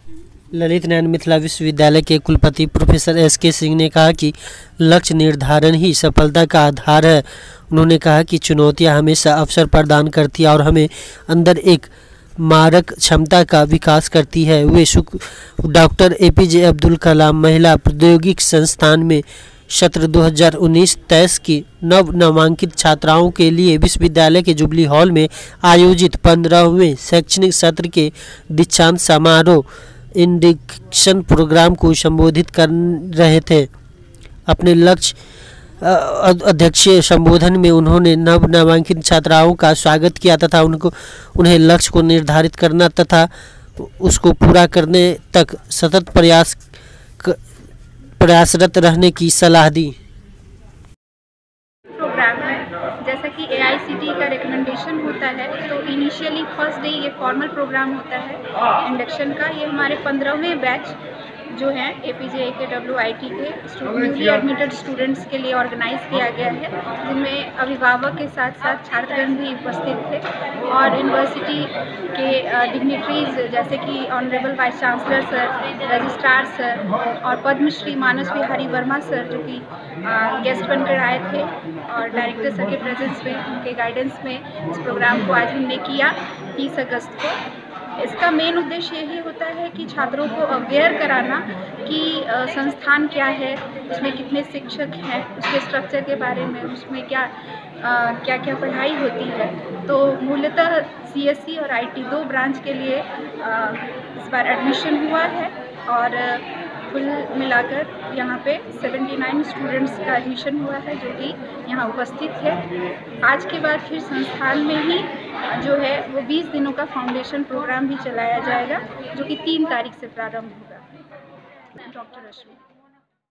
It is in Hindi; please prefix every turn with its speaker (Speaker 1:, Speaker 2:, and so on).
Speaker 1: ललित नारायण मिथिला विश्वविद्यालय के कुलपति प्रोफेसर एस.के. सिंह ने कहा कि लक्ष्य निर्धारण ही सफलता का आधार है। उन्होंने कहा कि चुनौतियां हमेशा अवसर प्रदान करती है और हमें अंदर एक मारक क्षमता का विकास करती है। वे डॉक्टर ए.पी.जे. अब्दुल कलाम महिला प्रौद्योगिकी संस्थान में सत्र 2019-23 की नव नामांकित छात्राओं के लिए विश्वविद्यालय के जुबली हॉल में आयोजित 15वें शैक्षणिक सत्र के दीक्षांत समारोह इंडक्शन प्रोग्राम को संबोधित कर रहे थे। अपने अध्यक्षीय संबोधन में उन्होंने नव नामांकित छात्राओं का स्वागत किया तथा उन्हें लक्ष्य को निर्धारित करना तथा उसको पूरा करने तक सतत प्रयासरत रहने की सलाह दी।
Speaker 2: प्रोग्राम है जैसा कि AICTE का रिकमेंडेशन होता है, तो इनिशियली फर्स्ट डे ये फॉर्मल प्रोग्राम होता है इंडक्शन का। ये हमारे 15वें बैच जो हैं APJ AKWIT के न्यूली एडमिटेड स्टूडेंट्स के लिए ऑर्गेनाइज किया गया है, जिनमें अभिभावक के साथ साथ छात्रगण भी उपस्थित थे और यूनिवर्सिटी के डिग्निटरीज जैसे कि honourable vice chancellor sir, registrar sir और पद्मश्री मानस विहारी वर्मा सर जो कि गेस्ट बनकर आए थे और डायरेक्टर सर के प्रेजेंस में उनके गाइडेंस में इस प्रोग्राम को आज हमने किया 30 अगस्त को। इसका मेन उद्देश्य यही होता है कि छात्रों को अवेयर कराना कि संस्थान क्या है, उसमें कितने शिक्षक हैं, उसके स्ट्रक्चर के बारे में, उसमें क्या क्या पढ़ाई होती है। तो मूलतः CSE और IT 2 ब्रांच के लिए इस बार एडमिशन हुआ है और कुल मिलाकर यहाँ पे 79 स्टूडेंट्स का एडमिशन हुआ है जो कि यहाँ उपस्थित है। आज के बाद फिर संस्थान में ही जो है वो 20 दिनों का फाउंडेशन प्रोग्राम भी चलाया जाएगा जो कि 3 तारीख से प्रारंभ होगा। डॉक्टर रश्मि।